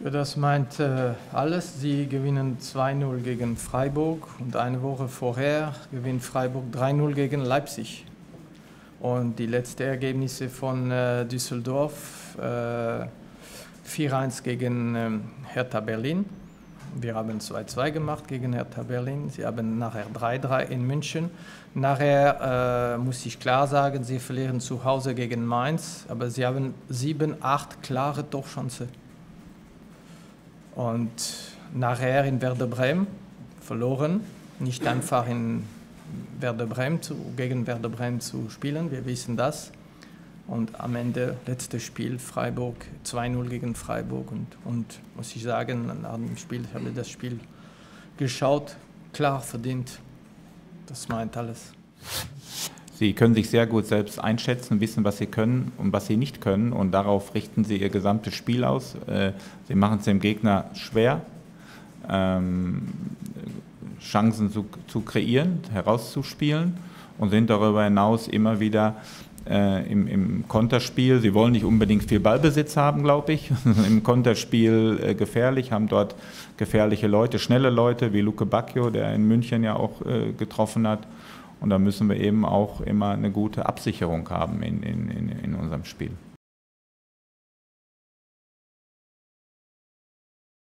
Ja, das meint alles. Sie gewinnen 2:0 gegen Freiburg und eine Woche vorher gewinnt Freiburg 3:0 gegen Leipzig. Und die letzten Ergebnisse von Düsseldorf 4:1 gegen Hertha Berlin. Wir haben 2:2 gemacht gegen Hertha Berlin. Sie haben nachher 3:3 in München. Nachher muss ich klar sagen, sie verlieren zu Hause gegen Mainz, aber sie haben 7, 8 klare Torchancen. Und nachher in Werder Bremen verloren. Nicht einfach gegen Werder Bremen zu spielen, wir wissen das. Und am Ende, letztes Spiel, Freiburg, 2:0 gegen Freiburg. Und muss ich sagen, nach dem Spiel, ich habe das Spiel geschaut, klar verdient. Das meint alles. Sie können sich sehr gut selbst einschätzen, wissen, was Sie können und was Sie nicht können. Und darauf richten Sie Ihr gesamtes Spiel aus. Sie machen es dem Gegner schwer, Chancen zu kreieren, herauszuspielen und sind darüber hinaus immer wieder im Konterspiel. Sie wollen nicht unbedingt viel Ballbesitz haben, glaube ich. Im Konterspiel gefährlich, haben dort gefährliche Leute, schnelle Leute wie Luke Bacchio, der in München ja auch getroffen hat. Und da müssen wir eben auch immer eine gute Absicherung haben in unserem Spiel.